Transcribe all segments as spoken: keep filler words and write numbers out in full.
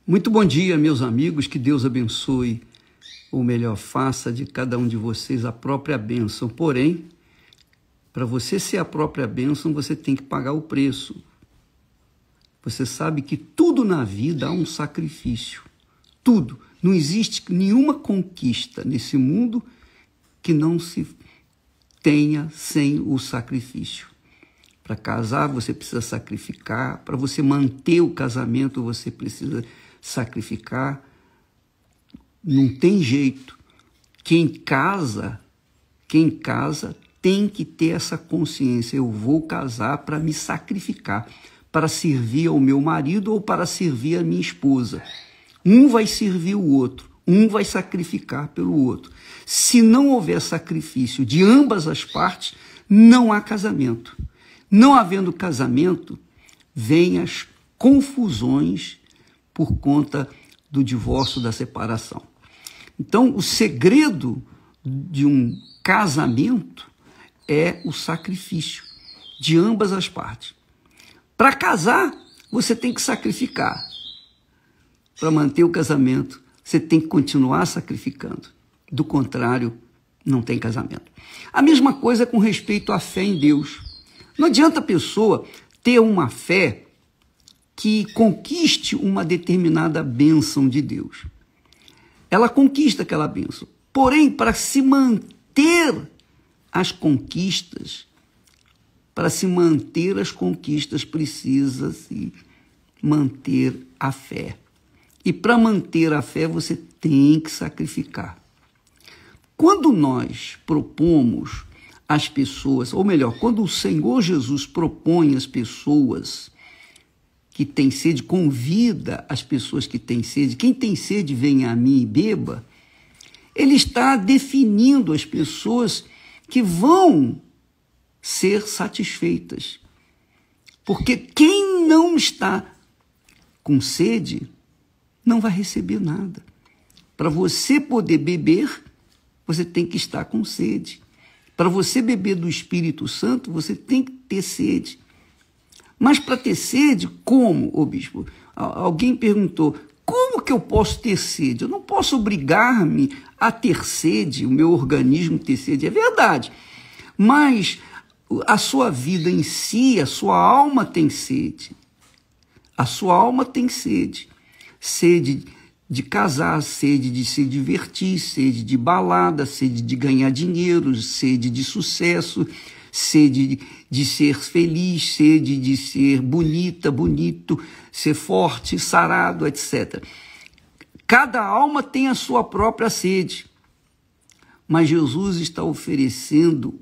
Muito bom dia, meus amigos, que Deus abençoe, ou melhor, faça de cada um de vocês a própria bênção. Porém, para você ser a própria bênção, você tem que pagar o preço. Você sabe que tudo na vida há um sacrifício. Tudo. Não existe nenhuma conquista nesse mundo que não se tenha sem o sacrifício. Para casar, você precisa sacrificar. Para você manter o casamento, você precisa sacrificar. Não tem jeito. Quem casa, quem casa tem que ter essa consciência. Eu vou casar para me sacrificar, para servir ao meu marido ou para servir a minha esposa. Um vai servir o outro, um vai sacrificar pelo outro. Se não houver sacrifício de ambas as partes, não há casamento. Não havendo casamento, vêm as confusões por conta do divórcio, da separação. Então, o segredo de um casamento é o sacrifício de ambas as partes. Para casar, você tem que sacrificar. Para manter o casamento, você tem que continuar sacrificando. Do contrário, não tem casamento. A mesma coisa com respeito à fé em Deus. Não adianta a pessoa ter uma fé que conquiste uma determinada bênção de Deus. Ela conquista aquela bênção. Porém, para se manter as conquistas, para se manter as conquistas, precisa-se manter a fé. E para manter a fé, você tem que sacrificar. Quando nós propomos às pessoas, ou melhor, quando o Senhor Jesus propõe às pessoas que têm sede, convida as pessoas que têm sede, quem tem sede, venha a mim e beba, ele está definindo as pessoas que vão ser satisfeitas. Porque quem não está com sede não vai receber nada. Para você poder beber, você tem que estar com sede. Para você beber do Espírito Santo, você tem que ter sede. Mas para ter sede, como, ô bispo? Alguém perguntou, como que eu posso ter sede? Eu não posso obrigar-me a ter sede, o meu organismo ter sede. É verdade, mas a sua vida em si, a sua alma tem sede. A sua alma tem sede. Sede de casar, sede de se divertir, sede de balada, sede de ganhar dinheiro, sede de sucesso, sede de ser feliz, sede de ser bonita, bonito, ser forte, sarado, etcétera. Cada alma tem a sua própria sede, mas Jesus está oferecendo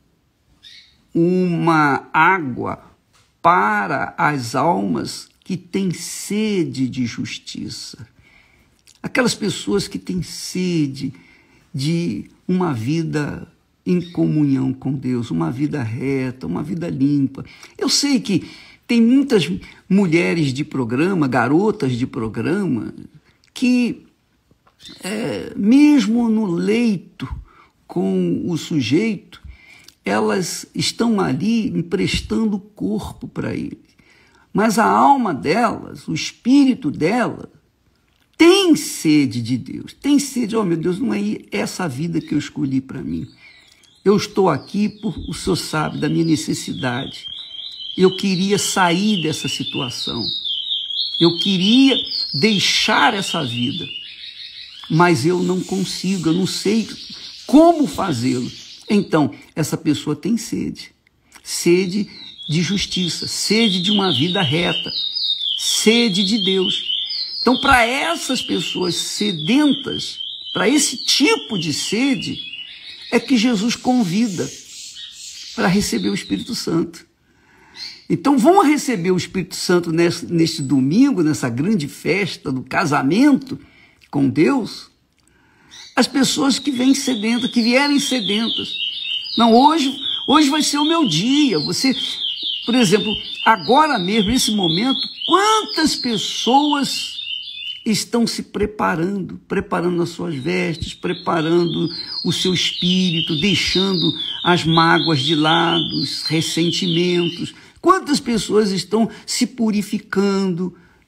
uma água para as almas que têm sede de justiça. Aquelas pessoas que têm sede de uma vida em comunhão com Deus, uma vida reta, uma vida limpa. Eu sei que tem muitas mulheres de programa, garotas de programa, que é, mesmo no leito com o sujeito, elas estão ali emprestando o corpo para ele. Mas a alma delas, o espírito delas, tem sede de Deus, tem sede, oh meu Deus, não é essa vida que eu escolhi para mim. Eu estou aqui, por, o Senhor sabe, da minha necessidade. Eu queria sair dessa situação. Eu queria deixar essa vida. Mas eu não consigo, eu não sei como fazê-lo. Então, essa pessoa tem sede. Sede de justiça, sede de uma vida reta, sede de Deus. Então, para essas pessoas sedentas, para esse tipo de sede, é que Jesus convida para receber o Espírito Santo. Então, vão receber o Espírito Santo neste, neste domingo, nessa grande festa do casamento com Deus, as pessoas que vêm sedentas, que vierem sedentas. Não, hoje, hoje vai ser o meu dia. Você, por exemplo, agora mesmo, nesse momento, quantas pessoas estão se preparando, preparando as suas vestes, preparando o seu espírito, deixando as mágoas de lado, os ressentimentos. Quantas pessoas estão se purificando,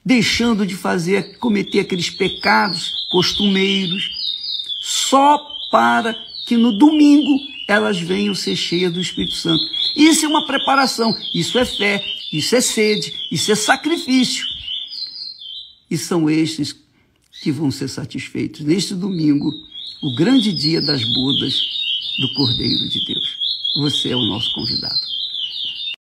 deixando de fazer, cometer aqueles pecados costumeiros, só para que no domingo elas venham ser cheias do Espírito Santo. Isso é uma preparação, isso é fé, isso é sede, isso é sacrifício. E são estes que vão ser satisfeitos neste domingo, o grande dia das bodas do Cordeiro de Deus. Você é o nosso convidado.